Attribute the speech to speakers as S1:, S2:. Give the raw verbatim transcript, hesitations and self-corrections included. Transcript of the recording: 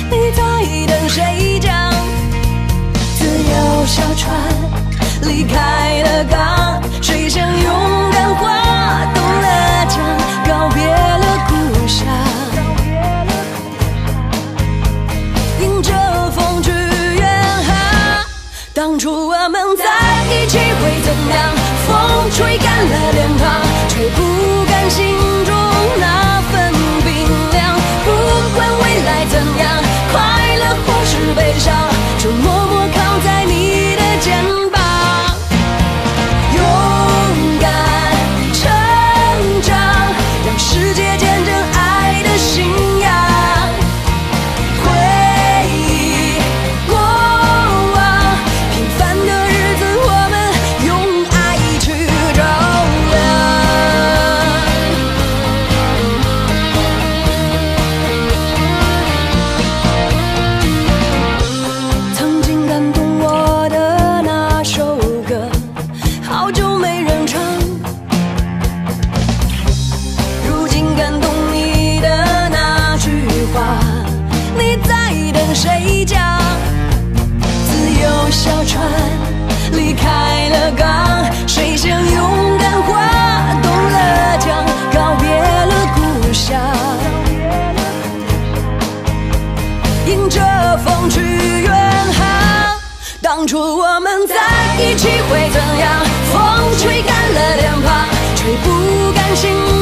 S1: 你在等谁将自由小船离开了港？谁像勇敢划动了桨，告别了故乡，迎着风去远航。当初我们在一起会怎样？风吹干了脸庞，却不甘心中那份冰凉。不管未来怎样，快乐或是悲伤，就默默靠在你的肩膀。勇敢成长，让世界见证爱的信仰。回忆过往，平凡的日子我们用爱去照亮。曾经感动我的那首歌，好久没人唱。如今感动你的那句话，你在等谁将自由小船离开了港？谁像勇敢划动了桨，告别了故乡，迎着风去远航。当初我们在一起会怎样？风吹干了脸庞，却不甘心